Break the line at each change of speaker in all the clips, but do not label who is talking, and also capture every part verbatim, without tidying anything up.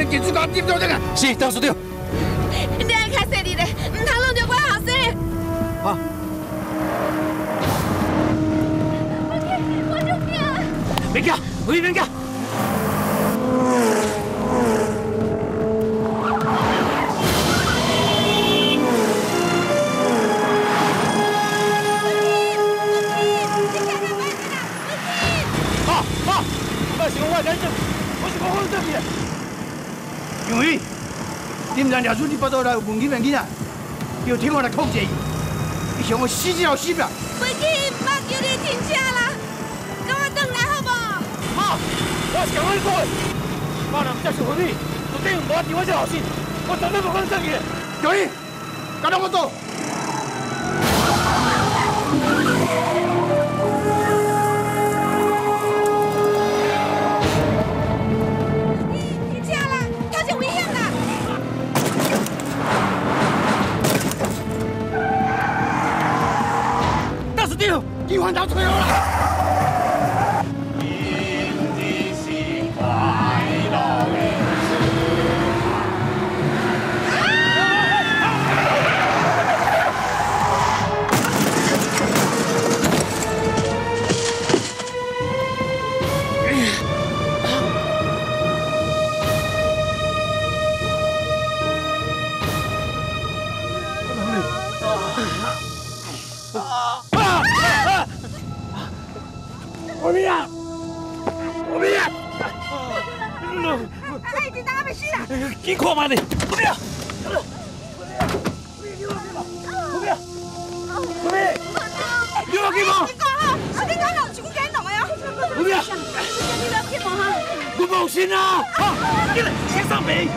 技术甲点到这个。是，张署长。
你爱较细力咧，唔通弄着我后生。
好。
我就惊。
别惊，回别惊。 杨宇，点燃抓住你巴肚内有问题的囡仔，叫天王来控制伊，伊想我死就死啦！
飞机，妈叫你停车啦，跟我转来好无？
妈，我是讲你讲的，妈若唔接受回去，就等于无对我这后生，我绝对不可能放弃的。杨宇，跟着我走。 一环刀吹我了。你的心快乐的我不要！我不要！
哎，已经当阿未死啦！
你看嘛你！我不要！我不要！我不要！你要去吗？
你讲好，我跟讲好，全部给弄的哦。
我不要！
你要去吗？哈！
我冇心啊！啊！你来，先上北。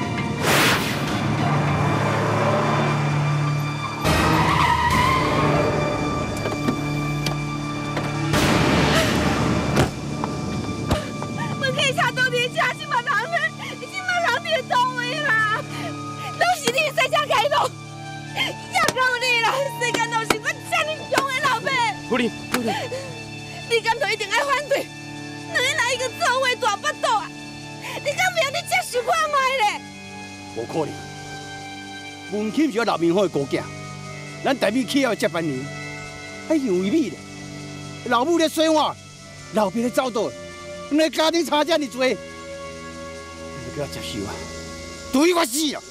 夫人，夫人，
你敢就一定爱反对？你来一个做位大巴肚啊！你敢不要你接受看卖咧？
无可能，文钦是我老面好的姑囝，咱台美企业的接班人，还杨为美咧。老母咧生活，老爸咧走倒，两个家庭差这么多，你叫我接受啊？对我死啊！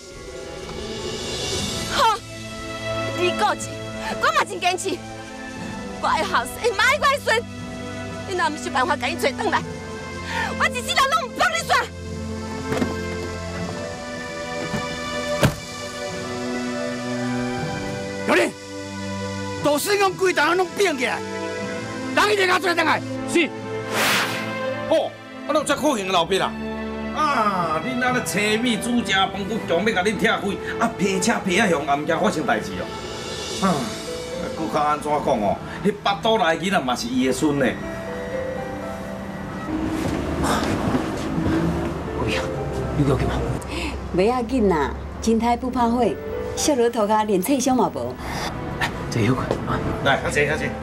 好，你固执，我嘛真坚持。 我爱后生，嘛爱我的孙。你若唔想办法把伊找转来，我一世人拢唔帮你算。
有你，都是用规档拢变起来，人一定要做转来。是。
哦，啊，拢遮可行老爸啦。啊，恁安尼青米煮食饭，佮强要甲恁拆开，啊，皮车皮啊向暗惊发生代志哦。啊。 佮较安怎讲哦？迄巴肚内囡仔嘛是伊的孙呢。
不要，你要紧吗？
袂要紧啦，金胎不怕火，小老头家连脆伤嘛无。
来，坐休困啊！
来，较坐较坐。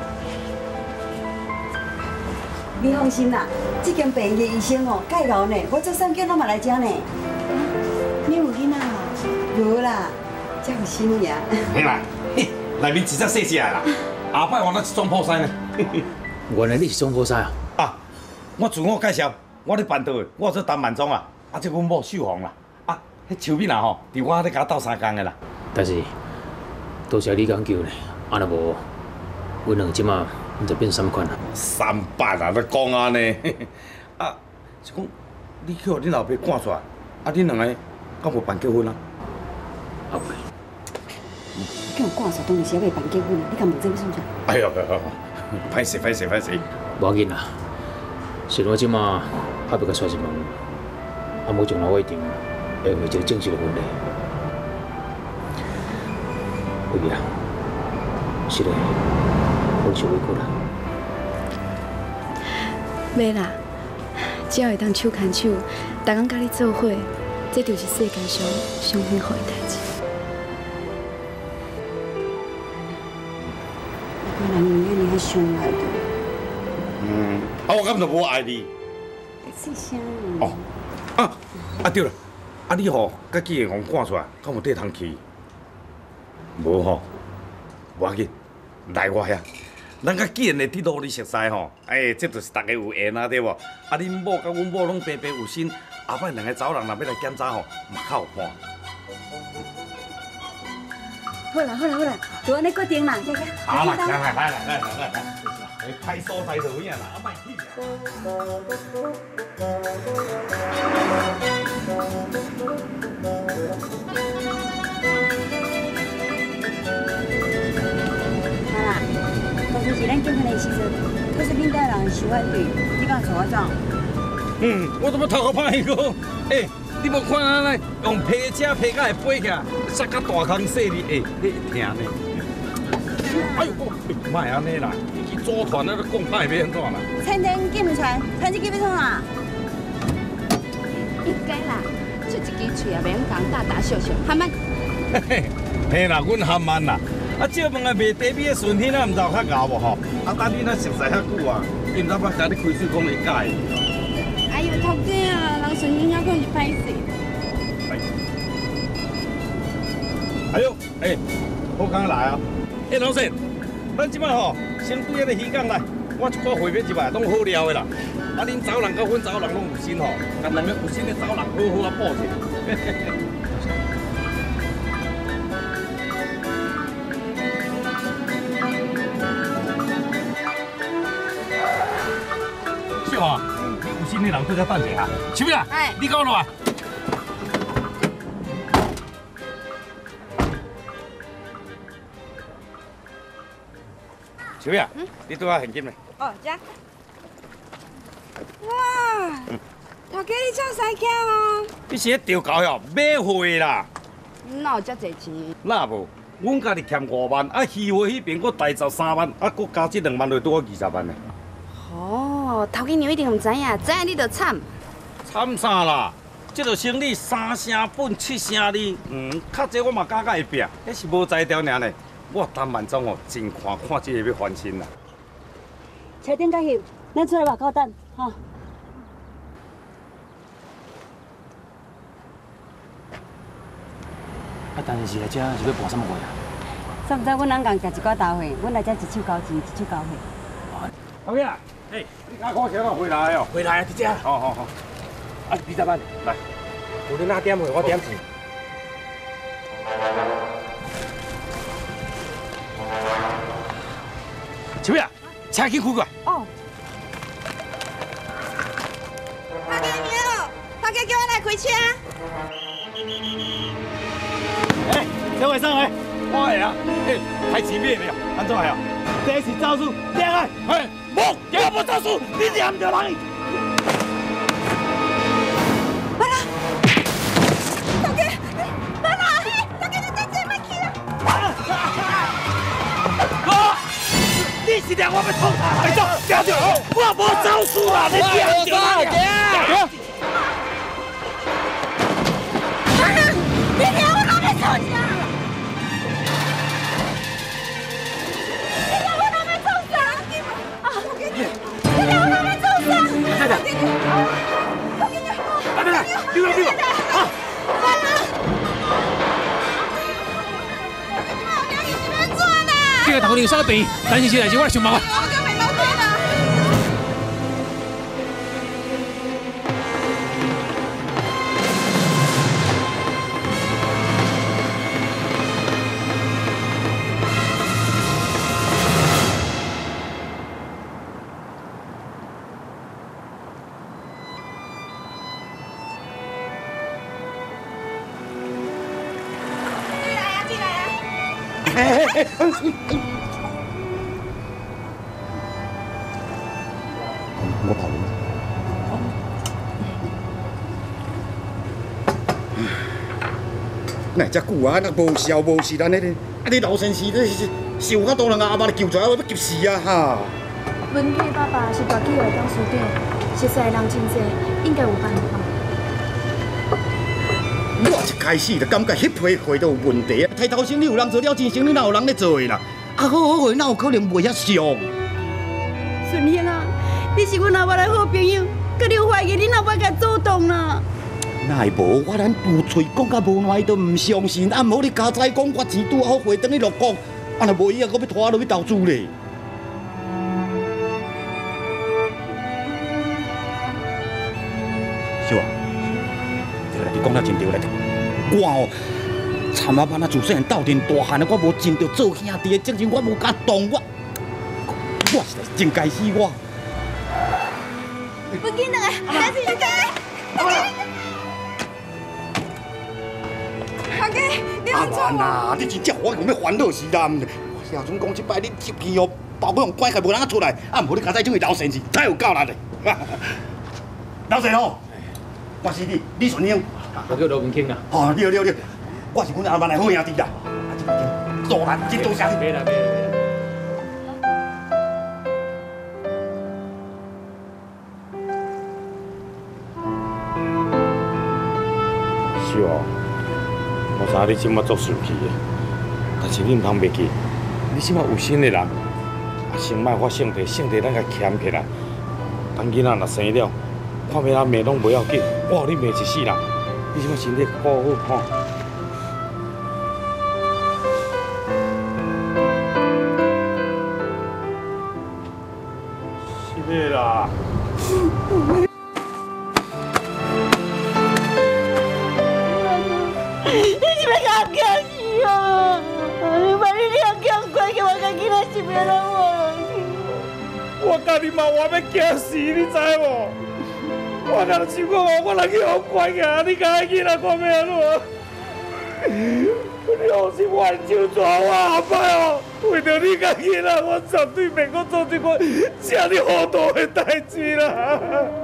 你放心啦，这间病院的医生哦介贤呢，我做三间拢嘛来遮呢。你有囡仔哦？无啦，才有新呀。
嘿啦。 内面一只细只的啦，下摆换了一桩破衫呢。
原来你是中破衫啊！
啊，我自我介绍，我咧办道的，我做陈万忠啊，啊，这阮某秀红啦，啊，迄秋敏啊吼，伫我咧甲斗三工的啦。
但是，多谢你讲救呢，啊若无，阮两个即马毋知变啥物款啊。
三八啊，你讲安尼，啊，是讲你去互恁老爸赶出来，啊，恁两个敢无办结婚啊？
后悔。
叫我赶出，当然是要办结婚，你敢问这要算啥？
哎呦，歹势歹势歹势！
无要紧啦，是我即马还要甲刷一问，啊，无将来我一定会为一个正式的婚礼。妹妹啊，是嘞，我受委屈啦。
袂啦，只要会当手牵手，逐工甲你做伙，这就是世界上上幸福的代志。
我人永远你还相爱的。
嗯，啊，我根本就无爱你。
细声。
哦，啊，啊对了， 啊，你吼，甲季元宏赶出来，敢有地通去？无吼，无要紧，来我遐。咱甲季元的伫路你熟悉吼，哎，这就是大家有缘啊，对无？啊，恁某甲阮某拢白白有心，后摆两个走人若要来检查吼，嘛较有伴。
好啦好啦好啦，就安尼决定啦，佳佳。
好啦，来来来来来来来来，哎，歹所在就有影啦，啊，莫去啦。
好啦，当初是咱结婚的时阵，可是恁家人想反对，你敢找我怎？
嗯，我怎么头壳歹个？哎，你无看咱咧用皮车皮甲会飞起来，塞甲大空细哩，哎，你会疼呢？哎呦，莫安尼啦，去组团咧，讲歹要安怎啦？
餐厅记唔传，餐厅记不通啊？
应该啦，出一支嘴也袂用讲大大小小，哈慢。
嘿嘿，嘿啦，阮哈慢啦。啊，借问下卖茶米的顺天啊，毋知有较牛无吼？啊，等你若熟识遐久啊，伊毋知捌甲你开水讲会解。
哎呦，头家啊，人顺天啊，可是歹势。
哎呦，哎，好刚来啊！哎，老师，咱即摆吼，先对迄个鱼港来，我一寡货品入来拢好料的啦。啊，恁走人甲阮走人拢有心吼，甲两个有心的走人好好啊报者。小啊，你有心的人搁较等一下，小妹啊，
哎，
你讲落啊。小妹啊，你拄啊现金没？
哦，这。哇，头家你做西巧哦？
你是咧钓狗哟，买货啦？
哪有遮济钱？
那无，阮家己欠五万，啊，鱼货迄边搁大十三万，啊，搁加这两万，就拄好二十万呢。
哦，头家娘一定唔知影，知影你就惨。
惨啥啦？这个生意三成本七成利，嗯，较济我嘛敢甲会拼，迄是无才调尔呢。我陈万忠哦，真看看这个要翻身啦。
车顶加翕，咱出来外口等，哈。
啊，但是来遮是要办什么会啊？
上午阮人共食一寡豆货，阮来遮一手交钱，一手交货。
后面啊，哎，你加块钱哦，回来哦，
回来啊，伫遮。
好好好，
啊，二十万，
来，
有你哪点货，我点钱。小妹啊，车紧开过来。
哦。头家娘，头家叫我来开车。
哎，这位上来，
我会啊，哎，开前面了，安怎样？
这是招数，恋爱。
哎，无，我无招数，你念着人。
爸啦，头家，爸啦，头家你真正莫去啊！
啊！你是让我要捅他？快走，走走！我无招数啦，你念着人。
你听我那边吵架！你听我那边吵啥？啊！你听我那边吵啥？
太太，来来来，溜了溜了，啊！这个头牛稍病，但是是来是我来上班啊。
我跑了。哪遮久啊？那无消无息，咱那个啊！你老先生，你是受较多人啊，阿妈你救出来，我要急死啊哈！
文杰爸爸是大企业董事长，熟悉的人真济，应该有办法。
我一开始就感觉迄批货都有问题啊！抬头生意有人做了，真生意哪有人咧做啦？啊，好好货哪有可能卖遐俗？
顺兄啊，你是阮阿爸的好朋友，可你有怀疑你阿爸甲做动啦？
哪会无？我咱有嘴讲甲无赖都唔相信，啊，唔好你家仔讲我钱拄好回等你落讲，啊，若无伊啊，我要拖落去投资咧。小啊，对啦，你讲得真对啦，我哦，惨啊！班啊，自细汉斗阵大汉啊，我无尽到做兄弟的责任，我无甲动我，我实在是真该死我。
不紧两个，大姐大姐，大姐，大姐，你安怎
啊？你真正我讲要烦恼死啦！我小总讲即摆你入去哦，包括用关系无人出来，啊，唔好你家仔种去捞生事，太有够力嘞！老陈哦，我是你李顺英，
我叫罗文卿啦。
哦，对对对，我是阮阿妈的好兄弟啦，啊，这边多啦，真多谢你。
别啦别啦。
是哦，我知你即马足生气的，但是你唔通袂记，你即马有心的人，啊，先莫发性地，性地咱甲谦起来。等囡仔若生了，看要阿骂拢袂要紧，我互你骂一世人，你即马身体顾好吼。是啦。
你是要甲我惊死哦！你把你俩惊怪叫我甲囡仔是要让我
我家己嘛，我要惊死，你知无？我若想讲哦，我若去互关起，你家囡仔看要安怎？你放心，我手抓我后摆哦，为着你家囡仔，我绝对袂阁做这款这么糊涂的代志啦！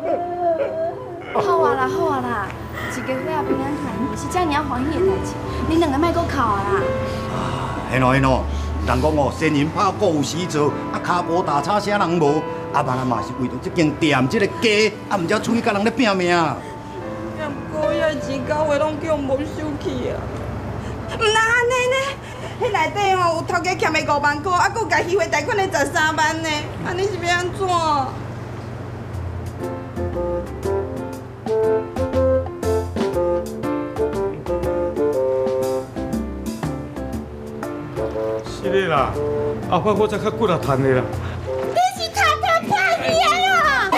好啊啦，好啊啦，一个月平安团圆是遮尔欢喜的代志，恁两个莫阁哭啊啦！
啊，嘿喏嘿喏，人讲哦，仙人拍鼓有时做，啊，骹无大叉啥人无？阿爸阿妈是为着这间店、这个家，啊，毋才出去甲人咧拼命。
也毋过遐钱到位拢叫无收去啊！毋那安尼呢？迄内底吼有头家欠的五万块，啊，佮家虚汇贷款的十三万呢，安尼是要安怎？
是的啦，后摆我才较骨力趁的啦。
你是偷偷拍你啊咯！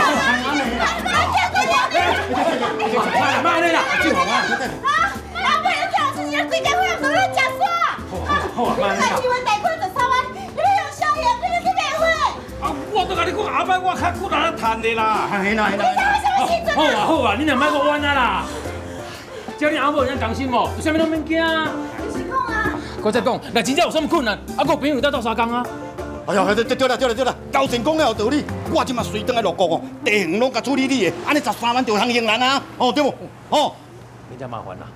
妈安尼啦，正好啊。
啊！老爸，你做事情规家伙人都乱讲话。
好啊，妈安尼啦。
虚汇贷款十三万，你要用商业，你要去买货。
啊，我都甲你讲，后摆我较骨力趁的啦。
嘿喏嘿喏。
好啊好啊，你若莫阁冤啊啦。只要你阿母有当心无，有啥物拢免惊。
是讲啊。
我再讲，若真正有啥物困难，啊，我朋友在斗相共啊。
哎呀，对对啦对啦对啦，高成讲了有道理，我即马随转来落国哦，地方拢甲处理你的，安尼十三万就通用人啊，哦对无？哦，
你真麻烦啦。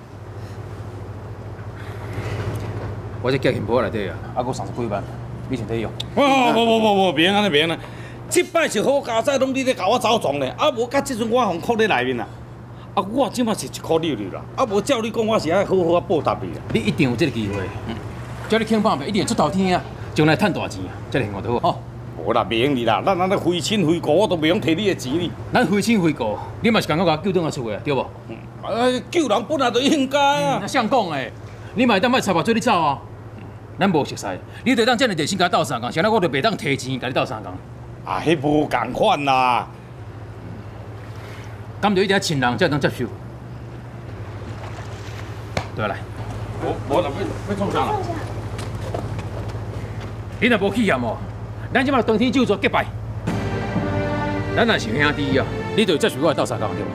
我这寄钱包内底啊，还阁三十几万，你先得用。
无无无无无，别安尼别安尼，这摆是好家仔，拢你咧甲我走撞咧，啊无甲即阵我互扣咧内面啊，啊我即马是一箍六六啦，啊无照你讲我是爱好好啊报答你啊。
你一定有这个机会，叫你肯办袂，一定会出头天啊，将来赚大钱啊，这个幸福就好。
无啦，袂用你啦，咱安尼非亲非故，我都袂用摕你的钱哩。
咱非亲非故，你嘛是感觉甲救倒来出的，对无？
啊，救人本来就应该啊。
那像讲诶，你嘛会当卖财帛做你走啊？咱无熟悉，你得当这样热心甲斗相共，像咱我就袂当提钱甲你斗相共。
啊，迄无共款啦。
咁就一定要亲人才能接受。对来，
无无啦，要要创啥啦？
你若无气验哦，咱即马当天就做结拜。咱若是兄弟啊，你就接受我的斗相共对无？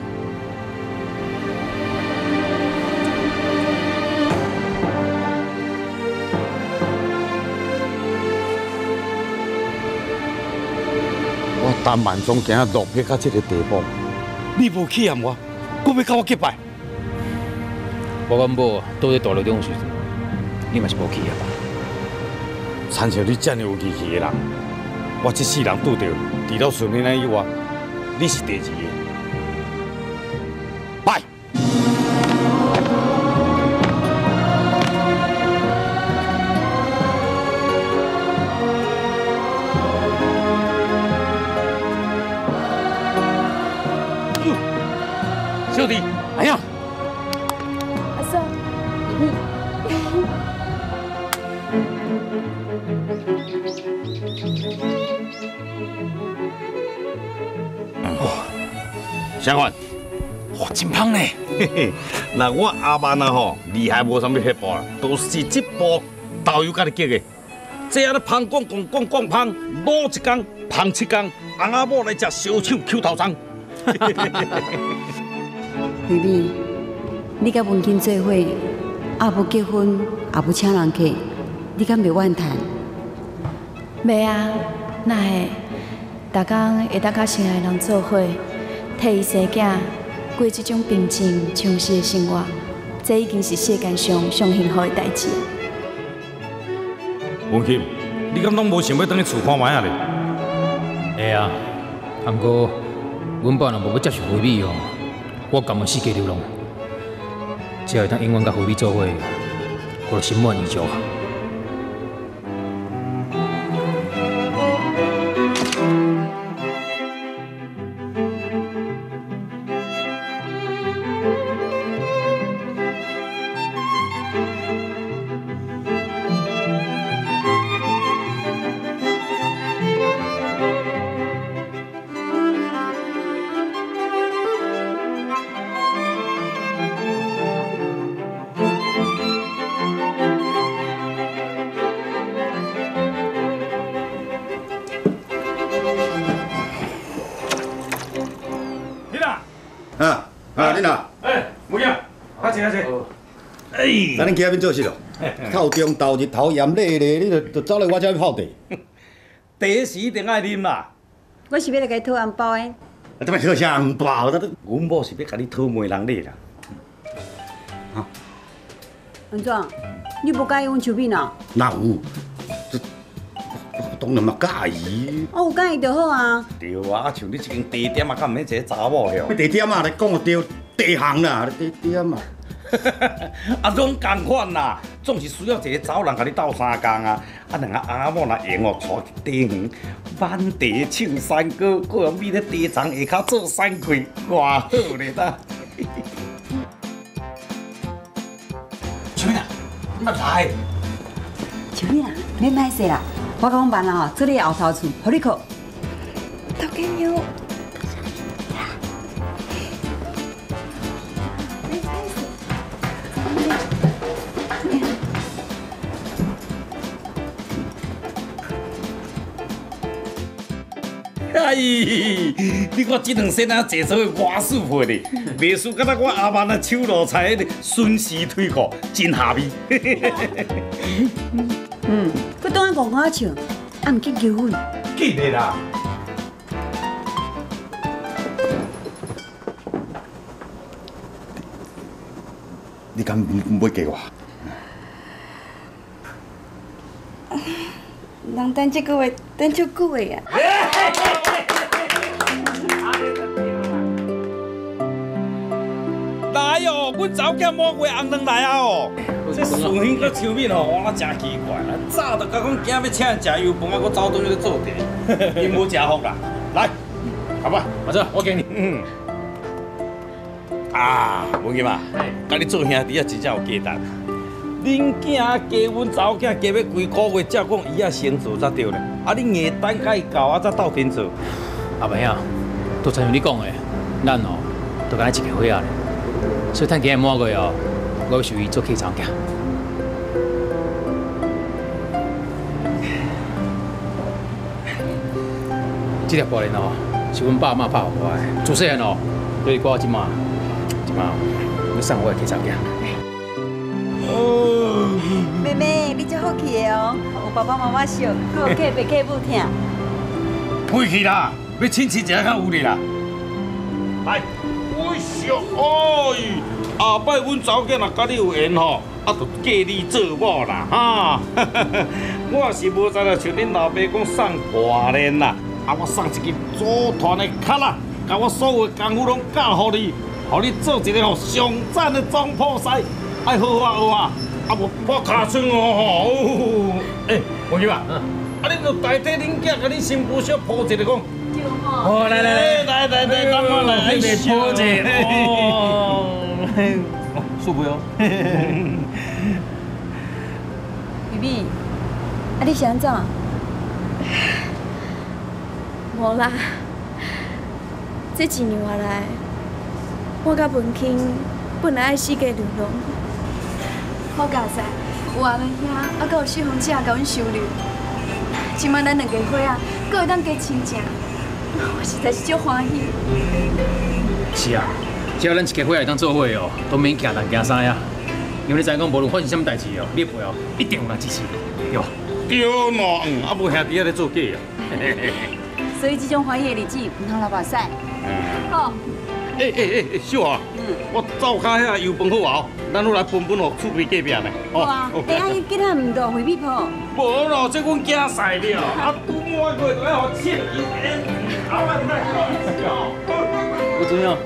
我陈万忠今日落魄到这个地步，你无气验我，我要甲我结拜。
我阮某倒在大路中时阵，你嘛是无气验吧？
参照你这样有义气的人，我这世人拄着，除了顺天以外，你是第二个。拜。
小弟，哎呀，
爽。
相反，哇，真香呢！嘿嘿，那我阿曼啊吼，厉害无啥物撇步啦，都是这步导游家己教的。这样咧香讲讲讲讲香，卤一缸，香七缸，翁仔某来食烧手扣头章。
妹妹，你甲文金做伙，也无结婚，也无请人客，你敢袂怨叹？
袂啊，哪会？逐工会当甲心爱的人做伙，替伊生囝，过这种平静充实的生活，这已经是世间上上幸福的代志。
文琴，你敢拢无想要倒去厝看卖啊咧？
会啊，啊，不过阮爸若无要接受回美哦，我甘愿世界流浪，只要会当永远甲回美做伙，我就心满意足啊。
啊啊，你呐？
哎，母爷，阿姐阿姐。哎，
咱恁徛遐边做事咯？透中昼日头炎热热，你就就走来我这泡茶。
茶是一定爱啉啦。
我是要来甲你讨红包的。
啊，怎么讨啥红包？
阮某是要甲你讨媒人礼啦。
啊？
安怎？你无介意阮手面啊？
哪有？这当然嘛介意。
我有介意就好啊。
对啊，像你这间地点啊，敢毋免一个查某哟。
地点啊，你讲就对，地行啦，地点啊。
啊，拢共款啦，总是需要一个查某人甲你斗相共啊。啊，两个阿某若用哦，带去茶园，满地唱山歌，搁用米咧茶庄下骹做山开，偌好咧呾。小妹啊，你莫来。
小妹啊，免歹势啦，我讲办啦吼，做你后头厝，互你靠。
头家娘。
哎，你看这两身啊，坐做偌舒服咧，袂输敢若我阿曼啊手路菜迄个顺时腿裤，真下味。
嗯，佮当然讲好笑，啊，毋紧求婚。
记得啦。
你敢唔要嫁我？
人等这个月等足久的啊！
来哦，阮查某囝满月红蛋来啊哦！这顺兴佮手面吼，我真奇怪啦，早就甲讲今要请人食油饭啊，佮走倒去咧做茶，因无食福啦。来，好吧，
马正，我敬你。
嗯。啊，文金啊，甲你做兄弟啊，真正有价值。恁囝加阮查某囝加要几个月，才讲伊啊先做才对咧。啊，你硬等甲伊到啊，才斗阵做。
阿妹啊，都亲像你讲的，咱哦，都敢一个伙仔咧。所以趁今日满月哦，我要受伊做客场囝。这条布帘哦，是阮爸妈拍互我的。自细汉哦，所以我即马即马要送我的客场囝。
妹妹，你真好气的哦，有爸爸妈妈笑，佮有客爸客母疼。
回去啦，要亲戚一下较有哩啦。来，哎呦，哎，下摆阮查某囝若甲你有缘吼，啊，就嫁你做某啦，哈。我也是无知啦，像恁老爸讲送破链啦，啊，我送一支组团的卡啦，甲我所有的功夫拢教互你，互你做一个吼上赞的总铺师，爱好啊好啊。啊无破卡村哦，哎，王金啊，啊你就代替恁囝甲你新妇小抱一个讲，
好，
来来来来来来，等我来，来抱一个哦。 舒服哦。
雨碧，啊你是安怎？无啦，这一年外来，我甲文卿本来爱四界流浪，好佳哉，有阿妹兄，啊，阁有小凤姐甲阮收留。即摆咱两家伙啊，阁会当加亲情，我实在是足欢喜。
是啊，只要咱一家伙会当做伙哦，都免惊人惊啥呀。因为你知影讲，无论发生什么代志哦，你的陪哦一定有人支持你，对吧？
对喏，嗯，啊无兄弟仔咧做假啊。
所以这种欢喜的日子唔通流目屎。
好。
诶诶诶，小华，我灶骹遐油饭好啊，咱好来分分哦，厝边隔壁呢。
好啊，等下伊今仔唔到回避破。
无咯，这阮惊死了，啊，拄满月都要互切油烟，啊，我来了。
我怎样？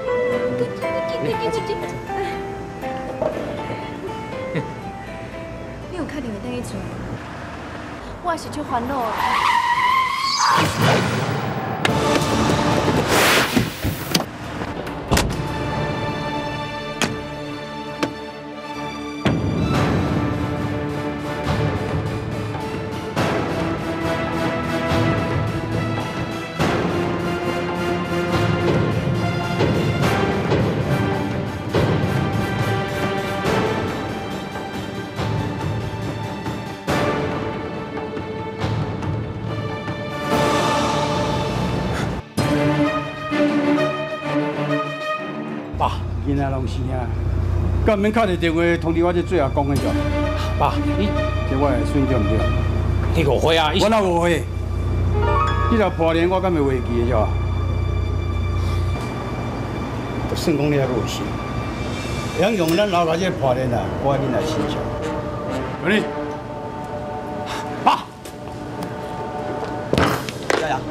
你有确定会等伊做？我也是足烦恼的。
囡仔拢是啊，敢免敲个电话通知我这最后讲个就。
爸，你
这我会算对唔对？
你误会啊！
我哪误会？你条破脸我敢袂忘记的是吧？就算讲你还有心，会用咱老家这破脸啊，挂恁来身上。阿你，爸，加油！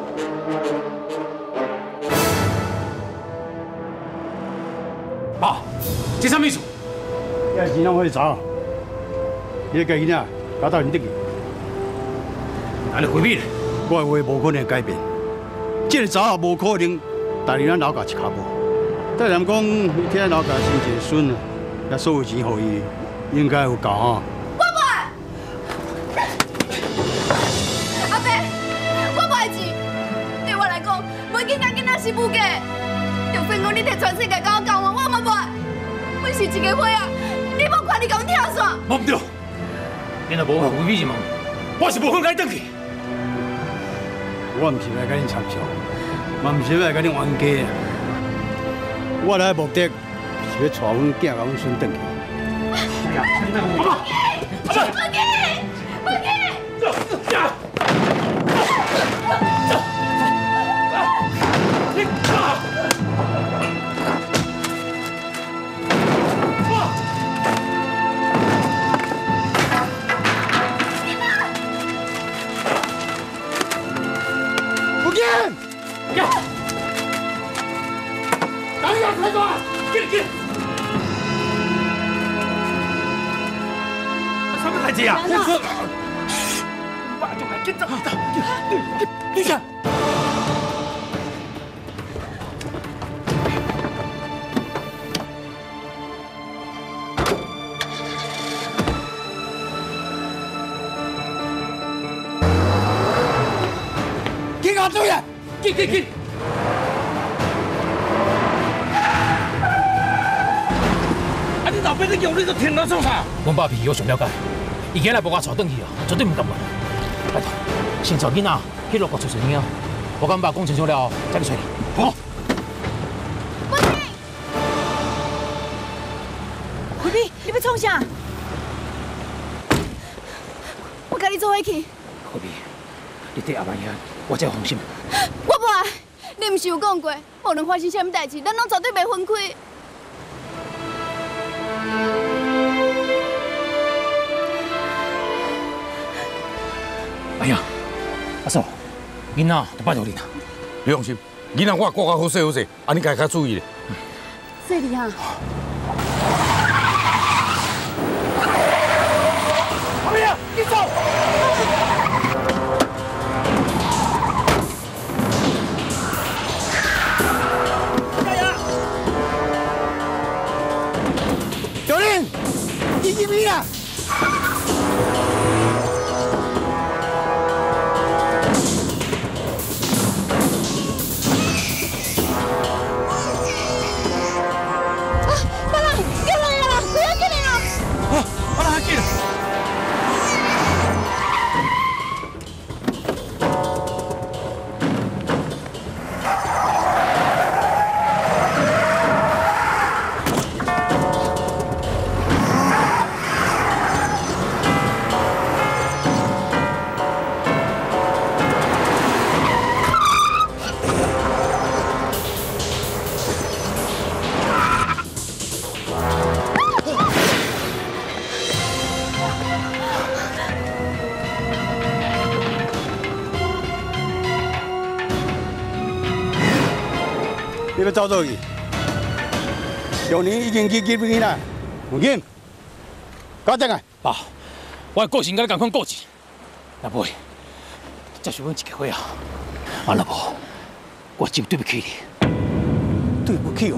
爸，这啥意思？
遐钱拢可以找，你个囡仔搞到你得去。
安尼回避咧？
我的话无可能改变，这个查也无可能带入咱老家一脚步。再人讲，伊听咱老家生一个孙啊，遐所有钱互伊，应该有够哈。
我不爱。阿伯，我不爱钱。对我来讲，每囡仔囡仔是无价。就算讲你摕全世界甲我交换，我嘛不爱。阮是一个伙啊，你无看你甲阮跳伞。
无唔对，你若无法回避是问，我是无可能来转去。
我唔是来甲恁参详，嘛唔是来甲恁冤家啊。我来的目的是要带阮囝甲阮孙转去。
哎呀，阿爸，阿爸，
文琪，文琪，
走，走，走，你爸，
不见，
呀，赶紧开抓，进进。什么代志啊？你说，爸就来跟着你的，你看。
紧啊，注意！
紧紧紧！啊！你老爸你用你都听到做啥？阮爸脾气我上了解，伊今日无我带转去哦，绝对唔敢问。拜托，先找囡仔去路过找找囡仔，我跟爸讲清楚了，再去找你。好。
文琪，回避，你要创啥？我甲你做伙去。
回避，你对阿妈遐，我才放心。
我不爱，你唔是有讲过，无论发生什么代志，咱拢绝对袂分开。
哎呀，阿嫂，囡仔就拜托你啦。
你放心，囡仔我顾较好势好势，啊你家较注意咧。
细丽啊。
阿妹啊，你走！加油！
你入去啊！
别人叫人啦，不要叫人啦！
啊，我来紧。
你要走倒去？少年已经去入去啦，有紧，搞正啊！
爸，我个性跟你共款固执，若不，这是阮一个伙啊！啊，若无，我真对不起你。
对不起我，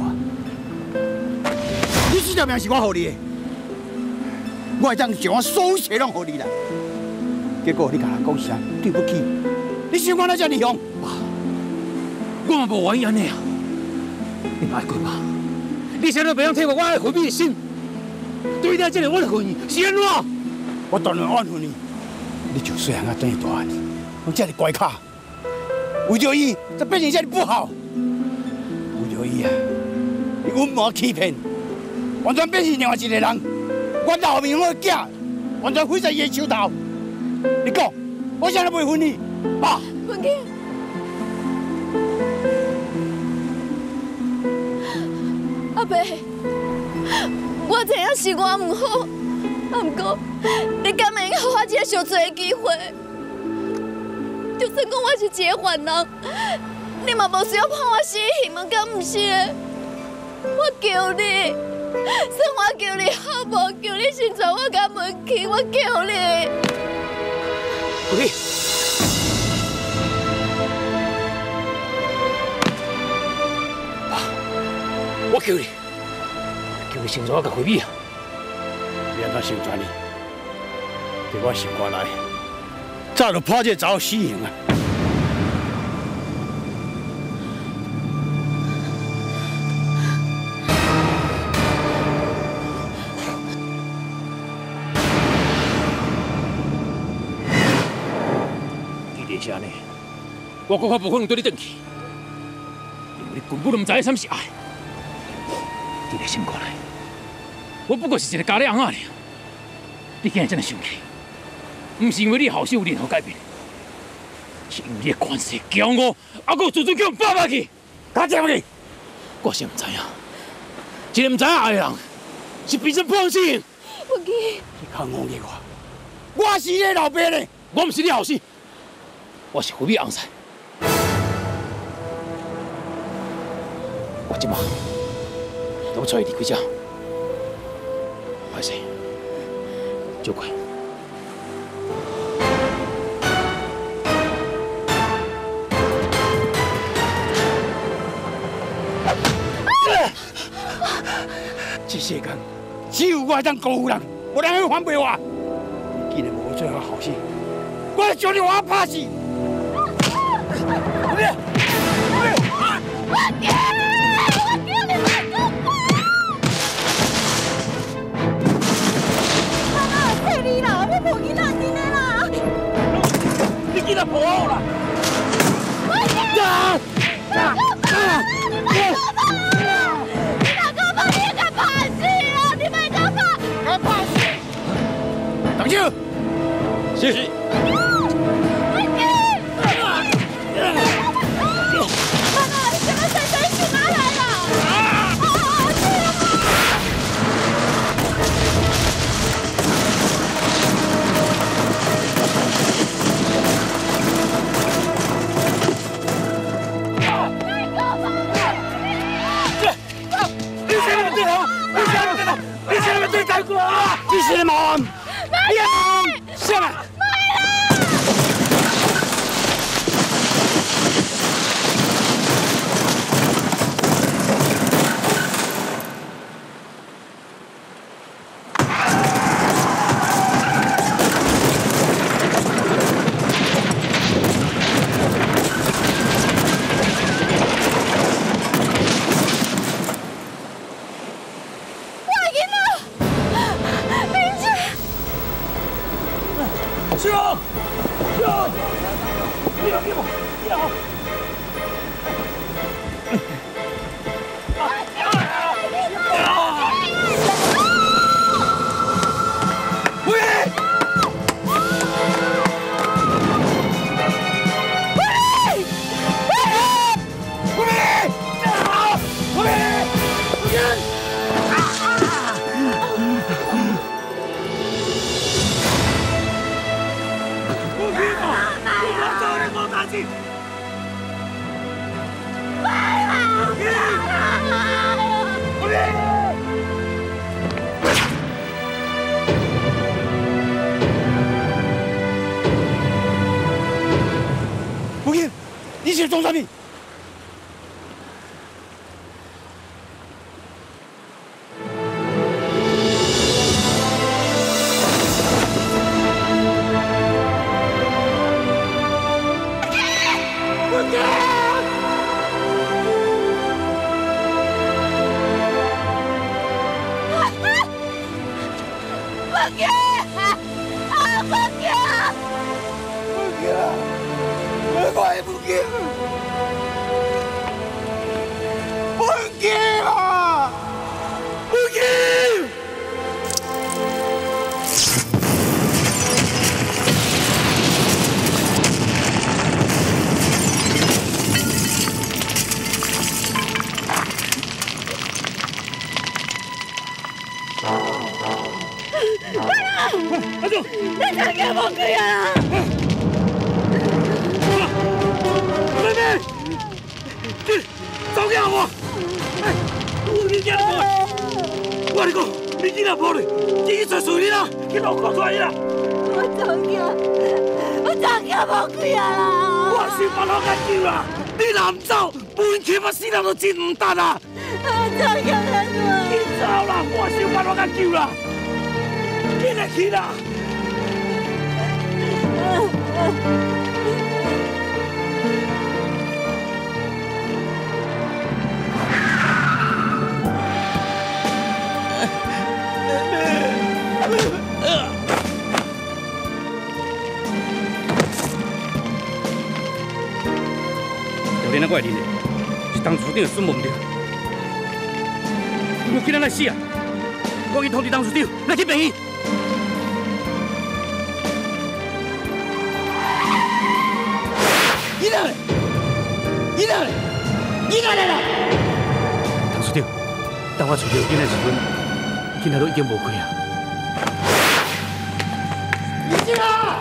你这条命是我予你的，我会当将我所有钱拢予你啦。结果你甲人讲啥对不起，你想我哪遮尔凶？
爸，我嘛无原因安尼啊！ 你爱过吧？你现在袂晓体会我爱回避的心，对待这个我的婚姻是安怎？
我当然安抚你，你就细汉啊等于大汉，我这个乖卡，为着伊才变成这样不好。为着伊啊，你隐瞒欺骗，完全变成另外一个人。我老命我的囝，完全毁在伊的手头。你讲，我现在袂分你，爸。
文琪。 阿伯，我知影是我唔好，啊，不过你敢会给我一个上最的机会？就算讲我是一个犯人，你嘛无需要判我死刑，敢唔是？我求你，算我求你好无？求你先带我甲文琪，我求你。
文琪，爸，我求你。 叫你先带我甲回避啊！
你安怎成全你？在我心肝内，早就判这个查某死刑啊！
一定是安尼，我更较无可能对你转去，因为你根本都唔知影啥是爱。伫你心肝内。 我不过是一个家里翁仔尔，你今日这么生气，不是因为你后生有任何改变，是因为你的权势骄傲，还佫自尊叫人霸下去，搞掂去。我是唔知影，一个唔知影爱的人，是变成破死刑。
文琪，
你敢误解我？我是你老爸呢，
我唔是你后生，我是回避翁婿。我即马都要带伊离开这。 歹势，照过。
这世间只有我当辜负人，无人会反背我。既然无做好后生，我要将你活拍死！
我叫我叫你别讲话！ 你啦，我无囡仔真的啦！
你囡仔抱我啦！
啊！啊！啊！你别搞怕！你若搞怕，你该怕死啊！你别搞怕！该怕死！
等手！
是是。
文琪！妈妈，你怎么在这里拿来了？啊！
你是毛？你毛？下来！
师傅，师傅，你好，你好，你好。
不行，你是做啥物？
都真唔得啊！
怎样啊？
去走啦！我想办法甲救啦！紧来去啦！
昨天那怪人嘞！当处长孙梦着，我今仔来死啊！我去通知当处长来去病院。伊哪嘞？伊哪嘞？伊哪来啦？当处长，当我找到囡仔时阵，囡仔都已经无开啊！医生啊！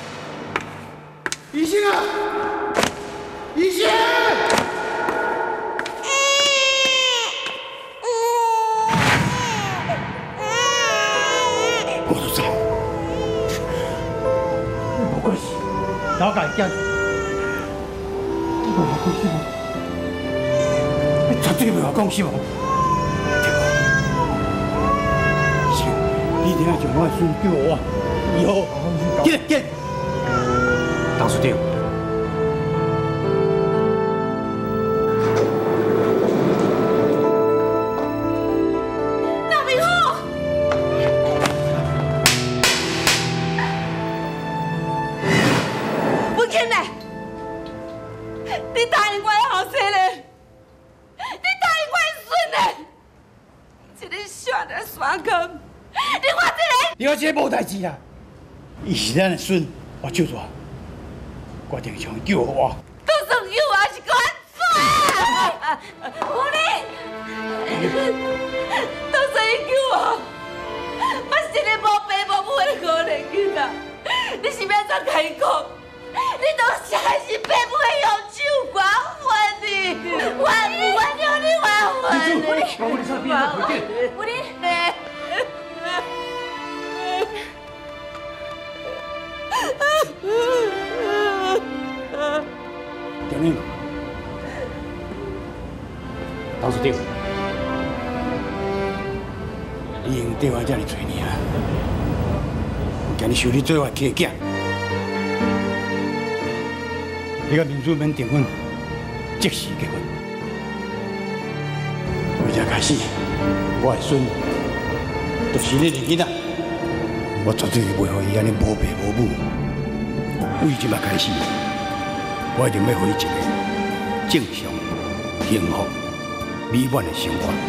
医生啊！医生！老家囝，你袂讲死亡，你绝对袂话讲死亡。是，你一定要将我的孙救我，以后，紧紧。当处长，
那明浩，不紧嘞。你答应我的后生嘞，你答应我的孙嘞，一个小的山坑，你我这个，
你我这无代志啦，伊是咱的孙，我救住，我定将伊救我。
都算救我是管错，狐狸，都算伊救我，我是一个无爸无母的可怜囡仔，你是要怎甲伊讲？你当时还是爸母的用手管还你，还我叫你还还你。
我你上边来回见。
我你。
电影，当处长，你用对我这么多年啊，今日收你做我的客囝。你甲民主免订婚，即时结婚。为这开始，我的孙就是你的囡仔， 我绝对袂互伊安尼无爸无母。为即摆开始，我一定要互伊一个正常、幸福、美满的生活。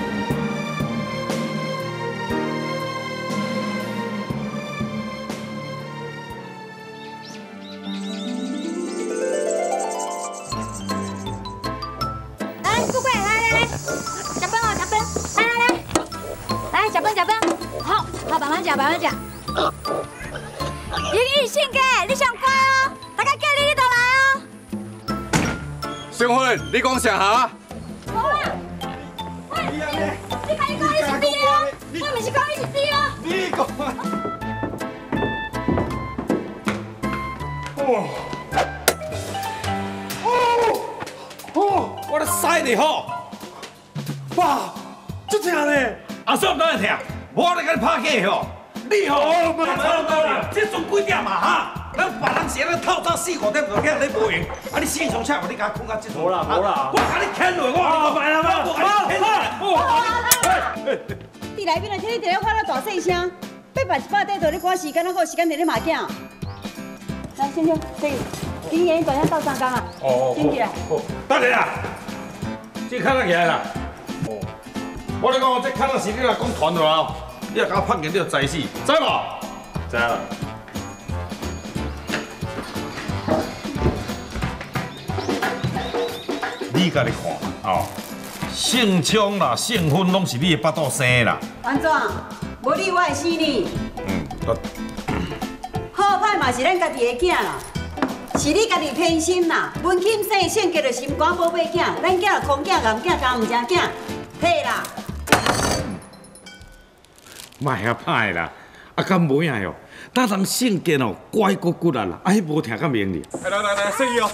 慢慢食。英语性格，你上乖哦，大家叫你你就来哦。
小芬，你讲啥哈？
无啦，喂，你看你讲你是你哦，我唔是讲你是你哦。
你讲。
哦哦哦！我咧使你好，哇，足疼咧！阿叔哪会疼？我咧甲你拍假吼。 你吼，慢慢慢，这阵几点嘛哈？咱别人时咱透早四五点就起来咧无闲，啊你四上车，你甲困到这阵。无啦无啦，我甲你牵落，我我慢啦慢，我甲你牵落。
伫内面啊，听你伫咧喊了大细声，八百一百块都咧赶时间，哪个有时间伫咧骂囝？来，先生，这今年大家到三工啊。哦，进去啊。
好，等下啦，这卡仔起来啦。哦，我咧讲，这卡仔是你若讲传落来。 你若甲我拍见，你就知死，知无？知啦。你家己看哦，姓枪啦、姓婚拢是你的巴肚生啦。
安怎？无你我会死你？
嗯，都。
好歹嘛是咱家己的囝啦，是你家己偏心啦。文庆生性格就心肝宝贝囝，咱囝就空囝、硬囝、加唔正囝，退啦。
莫遐歹啦，啊，敢无影哟？咱人性格哦，乖骨骨啊啦，啊，迄无听较明哩。
来来来，谢意哦。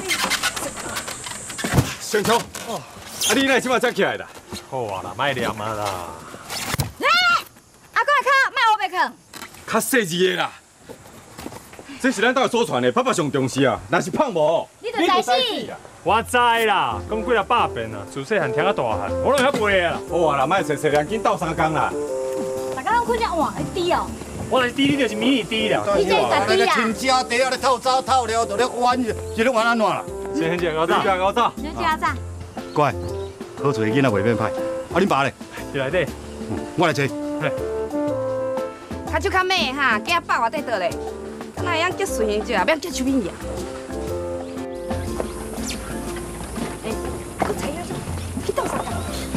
上枪，哦，啊，你哪即摆才起来的？
好啊啦，莫念啊啦。
来，阿公的脚，莫黑白放。
较细致的啦。这是咱家祖传的，爸爸上重视啊。若是胖无，
你就知死。
我知啦，讲几啊百遍啦，自细汉听到大汉，我拢遐背啊。
好啊啦，莫切切两斤斗三工啦。
大家拢困只换会低哦。
我来低，你就是迷你低了。
你这是啥低啊？
亲家底下咧透早透了，就咧玩，就咧玩安怎啦？
先先高早，先高早。
先加早。
乖，好做囡仔袂变歹。啊，恁爸咧？
伫内底。
我来坐。
较手较美哈，计百外底倒咧。敢若会晓叫顺形者，免叫邱敏仪啊。哎，我猜下去倒啥？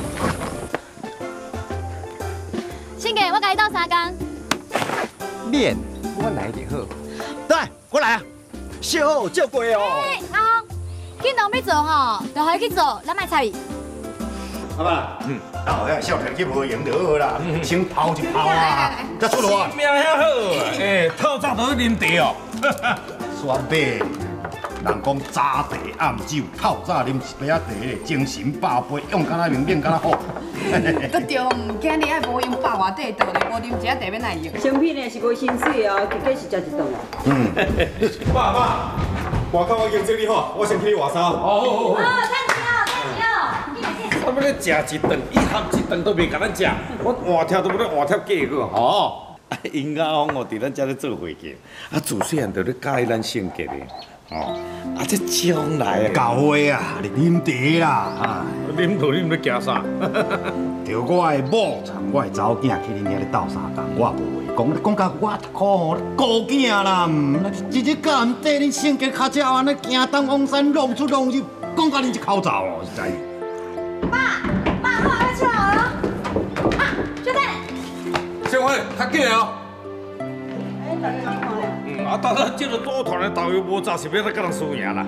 先给我甲你斗三工。
面，我来就好。来，我来啊！小好照顾哦。
哎，阿峰，囡仔要做吼，就互伊去做，咱莫插伊。
阿爸，嗯，到遐少天去无闲就好啦，先泡一泡啊，再出来。
命遐好，哎，透早就去啉茶哦。
选呗，人讲早茶暗酒，透早啉一杯仔茶咧，精神百倍，用敢若明面敢若好。
都对，唔惊你爱无用百外底倒咧，无啉一下茶要哪用？
成品呢是无薪水哦，直接是食一顿哦。
嗯。爸爸，外口已经整理好，我先去你换衫。
好好好。
哦，趁钱哦，趁钱哦，你来这。
我要咧食一顿，一盒一顿都袂甲咱食，我换贴都要咧换贴价个吼。啊，因阿翁哦，伫咱遮咧做伙计，啊，自细汉就咧教咱性格咧。 哦，啊，这将来啊，
到位啊，你啉茶啦，啊，
啉到啉要惊啥？
着我的某参我的查某囝去恁遐咧斗相共，我无话讲，讲甲我苦吼，孤囝啦，一日到晚对恁性格较少，安尼行东往西，弄出弄入，讲甲恁一口罩哦，实在。
爸，爸，好，要出来了。啊，小弟。
小辉，较紧哦。
哎，大家去看咧。
嗯，啊，但咱这个组团的导游无早是要来甲人输赢啦。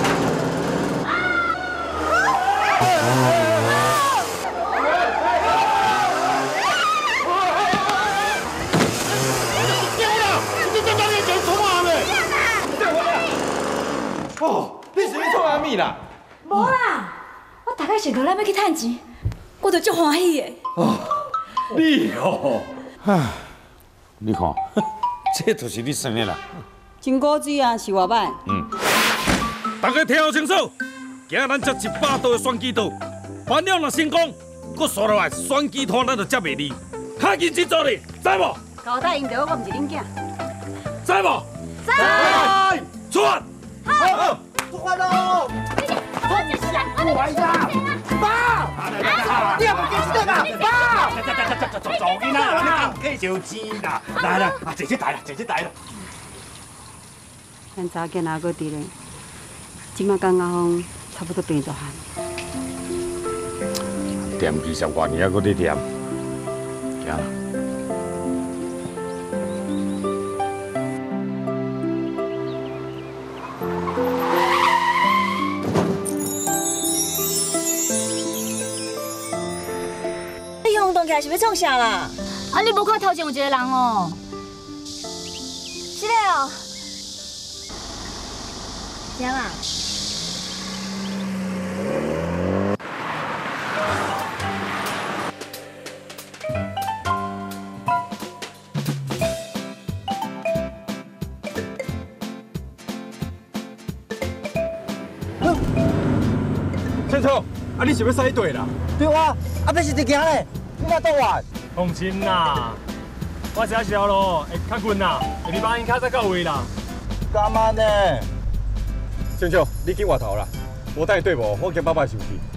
哦，你是要创啥物啦？
无啦，我大概想到咱要去趁钱，我就足欢喜的。
哦，你哦，唉，你看。 这就是你生的啦，
真古锥啊，是外版。
嗯，大家听好清楚，今日咱接一百刀的选举刀，反正若成功，搁刷落来选举团咱就接袂离，较认真做哩，知无？
交代因着我，我毋是恁囝。
知无？
知。
出发。
好，出发喽！
我
来啦！爸，你也不给钱啦！爸，走走走走走走，囡仔，你讲计就钱啦！来来，啊，坐这台啦，坐这台啦。
咱查囝仔搁伫咧，即马刚刚风差不多变大汉。
念二十外年还搁咧念，行啦。
起来是要创啥啦？啊！你无看头前有一个人哦？是嘞哦。啥啦？
千秋，啊你是要使队啦？
对啊，啊要是一行嘞。你哪倒完？
放心啦，我这条路会较近啦，下日八应较早到位啦。
干嘛呢？
青秋，你去外头啦，无带对无？我叫爸爸收去。